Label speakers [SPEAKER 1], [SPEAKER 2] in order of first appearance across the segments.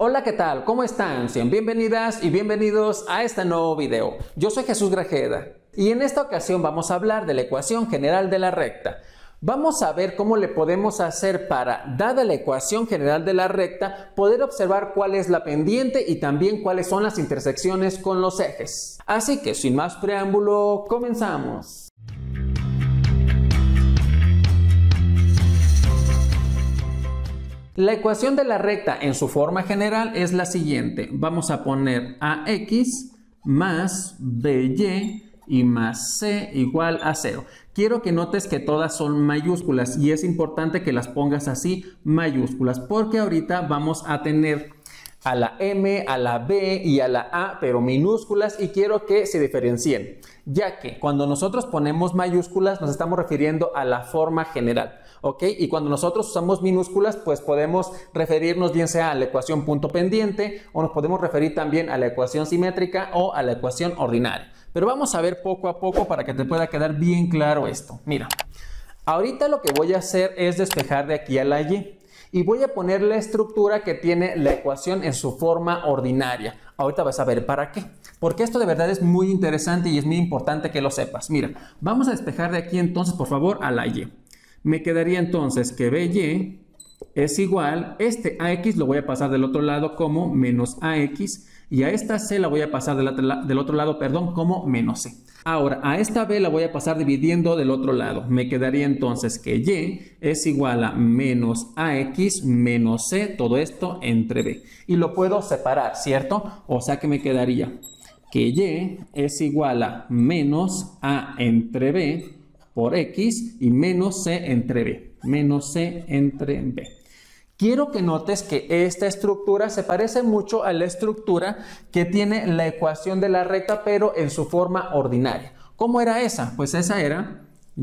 [SPEAKER 1] Hola, ¿qué tal? ¿Cómo están? Sean bienvenidas y bienvenidos a este nuevo video. Yo soy Jesús Grajeda y en esta ocasión vamos a hablar de la ecuación general de la recta. Vamos a ver cómo le podemos hacer para, dada la ecuación general de la recta, poder observar cuál es la pendiente y también cuáles son las intersecciones con los ejes. Así que sin más preámbulo, comenzamos. La ecuación de la recta en su forma general es la siguiente. Vamos a poner AX más BY y más C igual a 0. Quiero que notes que todas son mayúsculas y es importante que las pongas así, mayúsculas, porque ahorita vamos a tener a la M, a la B y a la A, pero minúsculas, y quiero que se diferencien, ya que cuando nosotros ponemos mayúsculas nos estamos refiriendo a la forma general, ¿ok? Y cuando nosotros usamos minúsculas, pues podemos referirnos bien sea a la ecuación punto pendiente o nos podemos referir también a la ecuación simétrica o a la ecuación ordinaria. Pero vamos a ver poco a poco para que te pueda quedar bien claro esto. Mira, ahorita lo que voy a hacer es despejar de aquí a la Y. Y voy a poner la estructura que tiene la ecuación en su forma ordinaria. Ahorita vas a ver para qué. Porque esto de verdad es muy interesante y es muy importante que lo sepas. Mira, vamos a despejar de aquí entonces, por favor, a la Y. Me quedaría entonces que BY es igual, este AX lo voy a pasar del otro lado como menos AX. Y a esta C la voy a pasar del otro lado, como menos C. Ahora, a esta B la voy a pasar dividiendo del otro lado. Me quedaría entonces que Y es igual a menos AX menos C, todo esto entre B. Y lo puedo separar, ¿cierto? O sea que me quedaría que Y es igual a menos A entre B por X y menos C entre B. Menos C entre B. Quiero que notes que esta estructura se parece mucho a la estructura que tiene la ecuación de la recta, pero en su forma ordinaria. ¿Cómo era esa? Pues esa era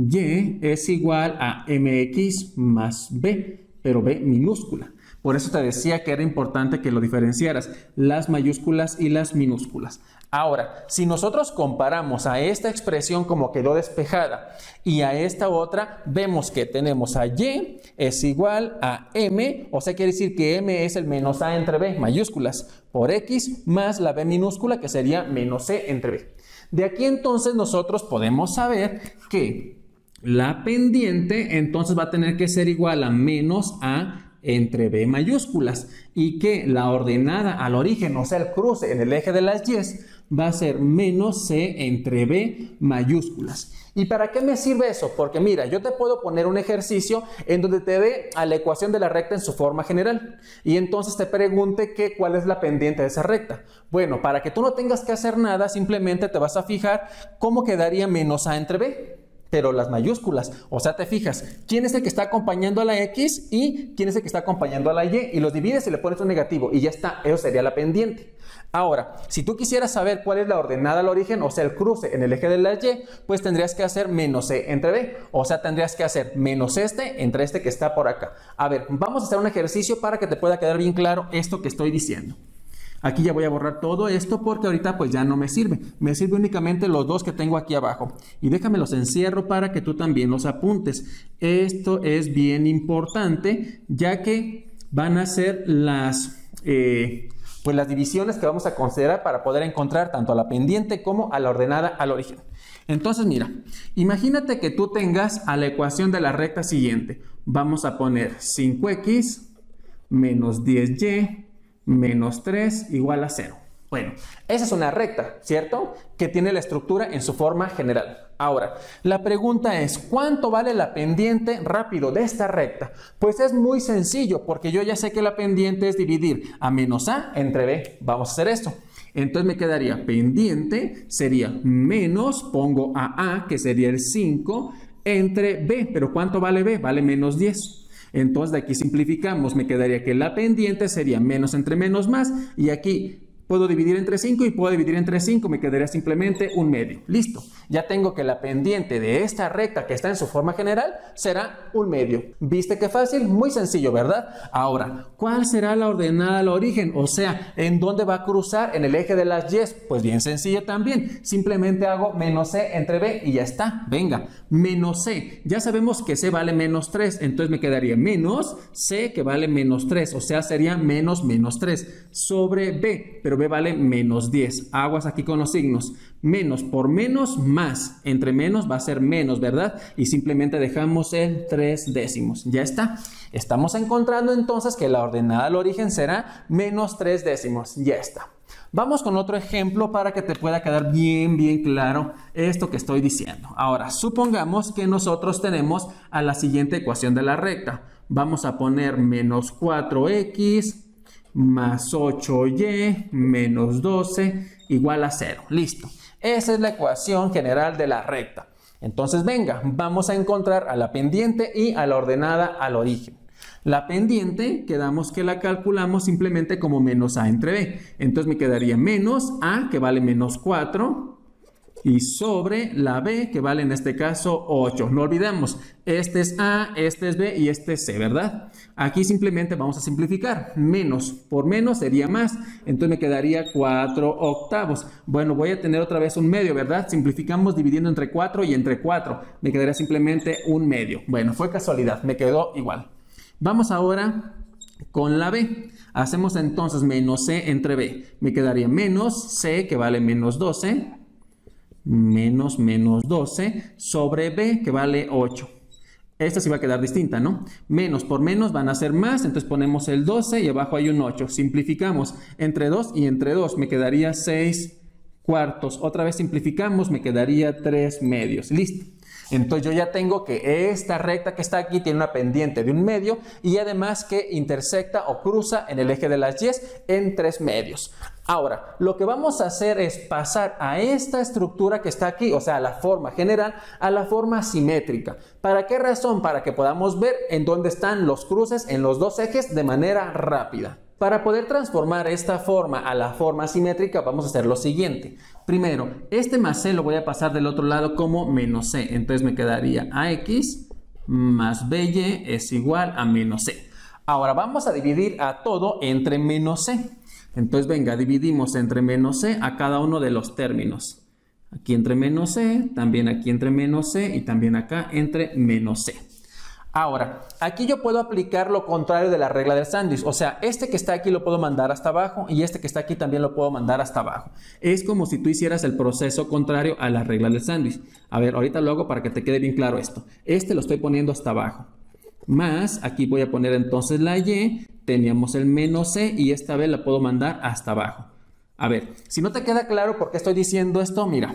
[SPEAKER 1] Y es igual a mx más b, pero b minúscula. Por eso te decía que era importante que lo diferenciaras, las mayúsculas y las minúsculas. Ahora, si nosotros comparamos a esta expresión como quedó despejada y a esta otra, vemos que tenemos a Y es igual a M, o sea, quiere decir que M es el menos A entre B, mayúsculas, por X más la B minúscula, que sería menos C entre B. De aquí entonces nosotros podemos saber que la pendiente entonces va a tener que ser igual a menos A entre B mayúsculas y que la ordenada al origen, o sea el cruce en el eje de las Y, va a ser menos C entre B mayúsculas. ¿Y para qué me sirve eso? Porque mira, yo te puedo poner un ejercicio en donde te dé a la ecuación de la recta en su forma general y entonces te pregunte que cuál es la pendiente de esa recta. Bueno, para que tú no tengas que hacer nada, simplemente te vas a fijar cómo quedaría menos A entre B. Pero las mayúsculas, o sea, te fijas, quién es el que está acompañando a la X y quién es el que está acompañando a la Y, y los divides y le pones un negativo y ya está, eso sería la pendiente. Ahora, si tú quisieras saber cuál es la ordenada al origen, o sea, el cruce en el eje de la Y, pues tendrías que hacer menos C entre B, o sea, tendrías que hacer menos este entre este que está por acá. A ver, vamos a hacer un ejercicio para que te pueda quedar bien claro esto que estoy diciendo. Aquí ya voy a borrar todo esto porque ahorita pues ya no me sirve. Me sirve únicamente los dos que tengo aquí abajo. Y déjame los encierro para que tú también los apuntes. Esto es bien importante ya que van a ser las divisiones que vamos a considerar para poder encontrar tanto a la pendiente como a la ordenada al origen. Entonces mira, imagínate que tú tengas a la ecuación de la recta siguiente. Vamos a poner 5x menos 10y menos 3 igual a 0. Bueno, esa es una recta, ¿cierto? Que tiene la estructura en su forma general. Ahora, la pregunta es, ¿cuánto vale la pendiente rápido de esta recta? Pues es muy sencillo, porque yo ya sé que la pendiente es dividir a menos A entre B. Vamos a hacer esto. Entonces me quedaría pendiente, sería menos, pongo a A, que sería el 5, entre B. ¿Pero cuánto vale B? Vale menos 10. Entonces de aquí simplificamos, me quedaría que la pendiente sería menos entre menos más y aquí puedo dividir entre 5 y puedo dividir entre 5, me quedaría simplemente un medio. Listo. Ya tengo que la pendiente de esta recta que está en su forma general será 1/2. ¿Viste qué fácil? Muy sencillo, ¿verdad? Ahora, ¿cuál será la ordenada al origen? O sea, ¿en dónde va a cruzar? En el eje de las y. Pues bien sencillo también. Simplemente hago menos c entre b y ya está. Venga, menos c. Ya sabemos que c vale menos 3, entonces me quedaría menos c que vale menos 3, o sea, sería menos 3 sobre b, pero b vale menos 10. Aguas aquí con los signos. Menos por menos más. Entre menos va a ser menos, ¿verdad? Y simplemente dejamos el 3 décimos. Ya está. Estamos encontrando entonces que la ordenada al origen será menos 3 décimos. Ya está. Vamos con otro ejemplo para que te pueda quedar bien claro esto que estoy diciendo. Ahora, supongamos que nosotros tenemos a la siguiente ecuación de la recta. Vamos a poner menos 4x más 8y menos 12 igual a 0. Listo. Esa es la ecuación general de la recta. Entonces, venga, vamos a encontrar a la pendiente y a la ordenada al origen. La pendiente, quedamos que la calculamos simplemente como menos a entre b. Entonces me quedaría menos a, que vale menos 4, y sobre la b, que vale en este caso 8. No olvidemos, este es a, este es b y este es c, ¿verdad? Aquí simplemente vamos a simplificar. Menos por menos sería más, entonces me quedaría 4/8. Bueno, voy a tener otra vez 1/2, ¿verdad? Simplificamos dividiendo entre 4 y entre 4. Me quedaría simplemente 1/2. Bueno, fue casualidad, me quedó igual. Vamos ahora con la b. Hacemos entonces menos c entre b. Me quedaría menos c, que vale menos 12, menos 12 sobre b, que vale 8. Esta sí va a quedar distinta, ¿no? Menos por menos van a ser más, entonces ponemos el 12 y abajo hay un 8. Simplificamos entre 2 y entre 2. Me quedaría 6/4. Otra vez simplificamos, me quedaría 3/2. Listo. Entonces yo ya tengo que esta recta que está aquí tiene una pendiente de 1/2 y además que intersecta o cruza en el eje de las y en 3/2. Ahora, lo que vamos a hacer es pasar a esta estructura que está aquí, o sea, a la forma general, a la forma simétrica. ¿Para qué razón? Para que podamos ver en dónde están los cruces en los dos ejes de manera rápida. Para poder transformar esta forma a la forma simétrica vamos a hacer lo siguiente. Primero, este más c lo voy a pasar del otro lado como menos c. Entonces me quedaría ax más by es igual a menos c. Ahora vamos a dividir a todo entre menos c. Entonces venga, dividimos entre menos c a cada uno de los términos. Aquí entre menos c, también aquí entre menos c y también acá entre menos c. Ahora, aquí yo puedo aplicar lo contrario de la regla del sándwich. O sea, este que está aquí lo puedo mandar hasta abajo y este que está aquí también lo puedo mandar hasta abajo. Es como si tú hicieras el proceso contrario a la regla del sándwich. A ver, ahorita lo hago para que te quede bien claro esto. Este lo estoy poniendo hasta abajo. Más, aquí voy a poner entonces la y. Teníamos el menos c y esta vez la puedo mandar hasta abajo. A ver, si no te queda claro por qué estoy diciendo esto, mira.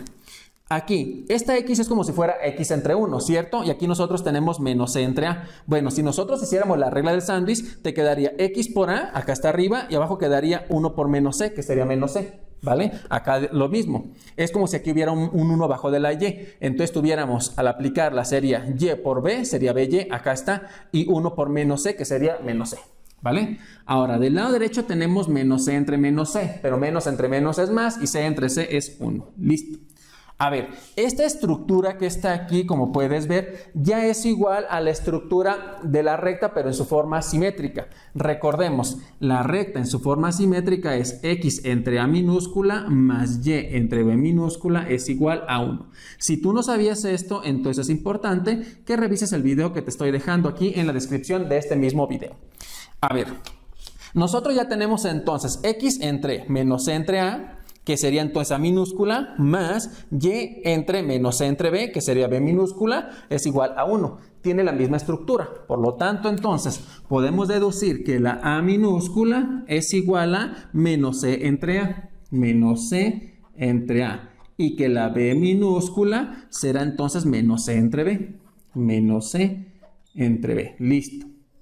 [SPEAKER 1] Aquí, esta x es como si fuera x entre 1, ¿cierto? Y aquí nosotros tenemos menos c entre a. Bueno, si nosotros hiciéramos la regla del sándwich, te quedaría x por a, acá está arriba, y abajo quedaría 1 por menos c, que sería menos c, ¿vale? Acá lo mismo. Es como si aquí hubiera un 1 abajo de la y. Entonces tuviéramos, al aplicarla, sería y por b, sería by, acá está, y 1 por menos c, que sería menos c. ¿Vale? Ahora, del lado derecho tenemos menos c entre menos c, pero menos entre menos es más y c entre c es 1. Listo. A ver, esta estructura que está aquí, como puedes ver, ya es igual a la estructura de la recta, pero en su forma simétrica. Recordemos, la recta en su forma simétrica es x entre a minúscula más y entre b minúscula es igual a 1. Si tú no sabías esto, entonces es importante que revises el video que te estoy dejando aquí en la descripción de este mismo video. A ver, nosotros ya tenemos entonces x entre menos c entre a, que sería entonces a minúscula, más y entre menos c entre b, que sería b minúscula, es igual a 1. Tiene la misma estructura. Por lo tanto, entonces, podemos deducir que la a minúscula es igual a menos c entre a, menos c entre a. Y que la b minúscula será entonces menos c entre b, menos c entre b. Listo.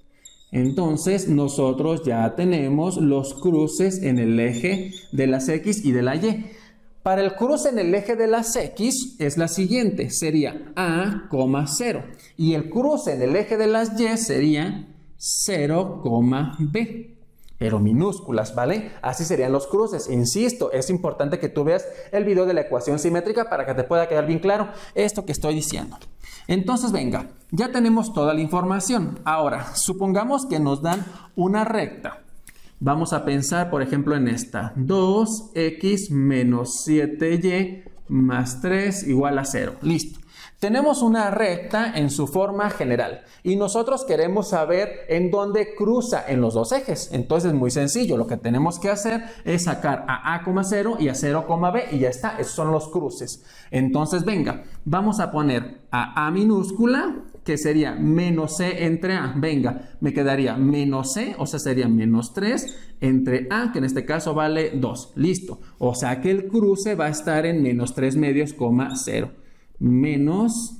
[SPEAKER 1] Entonces nosotros ya tenemos los cruces en el eje de las x y de la y. Para el cruce en el eje de las x es la siguiente, sería a, 0. Y el cruce en el eje de las y sería 0, b. pero minúsculas, ¿vale? Así serían los cruces. Insisto, es importante que tú veas el video de la ecuación simétrica para que te pueda quedar bien claro esto que estoy diciendo. Entonces, venga, ya tenemos toda la información. Ahora, supongamos que nos dan una recta. Vamos a pensar, por ejemplo, en esta. 2x menos 7y más 3 igual a 0. Listo. Tenemos una recta en su forma general y nosotros queremos saber en dónde cruza en los dos ejes. Entonces, muy sencillo. Lo que tenemos que hacer es sacar a a, 0 y a 0, b y ya está. Esos son los cruces. Entonces, venga, vamos a poner a minúscula, que sería menos c entre a. Venga, me quedaría menos c, o sea, sería menos 3 entre a, que en este caso vale 2. Listo. O sea que el cruce va a estar en menos 3 medios, 0. Menos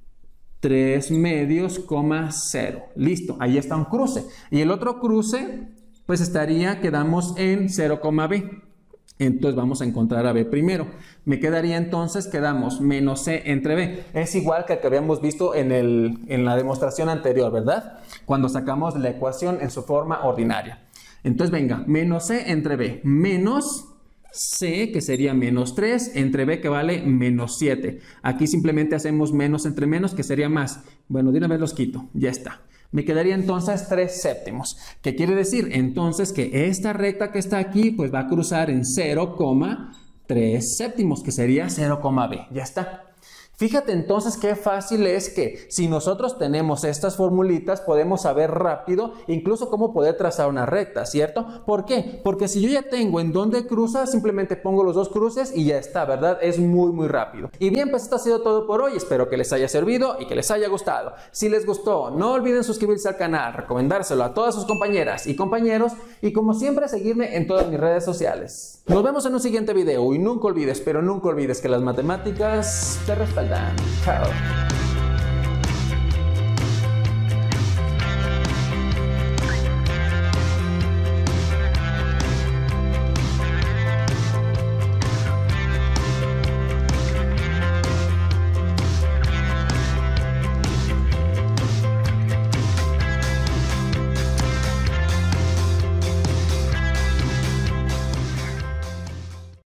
[SPEAKER 1] 3 medios, 0. Listo, ahí está un cruce. Y el otro cruce, pues quedamos en 0, b. Entonces vamos a encontrar a b primero. Me quedaría entonces, quedamos menos c entre b. Es igual que el que habíamos visto en la demostración anterior, ¿verdad? Cuando sacamos la ecuación en su forma ordinaria. Entonces venga, menos c entre b, menos c, que sería menos 3, entre b, que vale menos 7. Aquí simplemente hacemos menos entre menos, que sería más. Bueno, de una vez los quito, ya está. Me quedaría entonces 3 séptimos. ¿Qué quiere decir? Entonces que esta recta que está aquí, pues va a cruzar en 0,3 séptimos, que sería 0, b. Ya está. Fíjate entonces qué fácil es que si nosotros tenemos estas formulitas podemos saber rápido incluso cómo poder trazar una recta, ¿cierto? ¿Por qué? Porque si yo ya tengo en dónde cruza, simplemente pongo los dos cruces y ya está, ¿verdad? Es muy rápido. Y bien, pues esto ha sido todo por hoy. Espero que les haya servido y que les haya gustado. Si les gustó, no olviden suscribirse al canal, recomendárselo a todas sus compañeras y compañeros y como siempre seguirme en todas mis redes sociales. Nos vemos en un siguiente video y nunca olvides, pero nunca olvides que las matemáticas te respaldan. Chao.